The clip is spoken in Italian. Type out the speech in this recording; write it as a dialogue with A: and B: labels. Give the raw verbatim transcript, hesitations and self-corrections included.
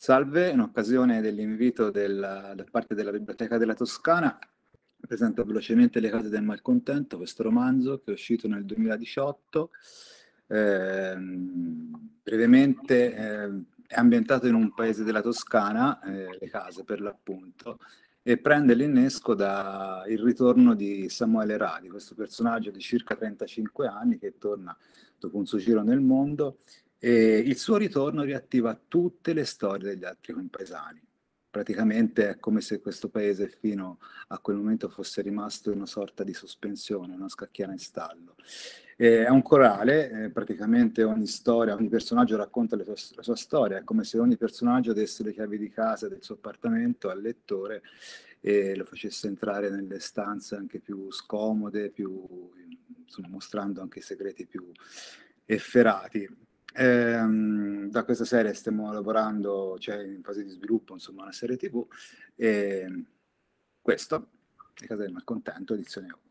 A: Salve, in occasione dell'invito del- da parte della Biblioteca della Toscana, presento velocemente Le case del malcontento, questo romanzo che è uscito nel duemiladiciotto. Ehm, brevemente, ehm, è ambientato in un paese della Toscana, eh, Le case per l'appunto, e prende l'innesco da il ritorno di Samuele Radi, questo personaggio di circa trentacinque anni che torna dopo un suo giro nel mondo, e il suo ritorno riattiva tutte le storie degli altri compaesani. Praticamente è come se questo paese fino a quel momento fosse rimasto in una sorta di sospensione, una scacchiera in stallo. Eh, è un corale, eh, praticamente ogni storia, ogni personaggio racconta le sue- la sua storia, è come se ogni personaggio desse le chiavi di casa del suo appartamento al lettore e lo facesse entrare nelle stanze anche più scomode, più, insomma, mostrando anche i segreti più efferati. Ehm, da questa serie stiamo lavorando, cioè in fase di sviluppo, insomma, una serie T V, e questo, Le case del malcontento, edizione